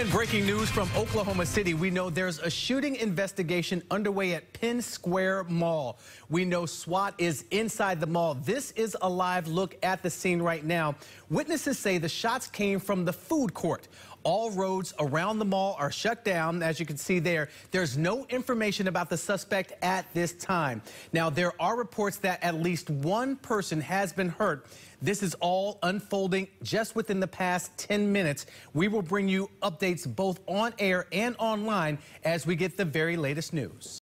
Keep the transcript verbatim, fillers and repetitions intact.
And breaking news from Oklahoma City. We know there's a shooting investigation underway at Penn Square Mall. We know SWAT is inside the mall. This is a live look at the scene right now. Witnesses say the shots came from the food court. All roads around the mall are shut down. As you can see there, there's no information about the suspect at this time. Now, there are reports that at least one person has been hurt. This is all unfolding just within the past ten minutes. We will bring you updates both on air and online as we get the very latest news.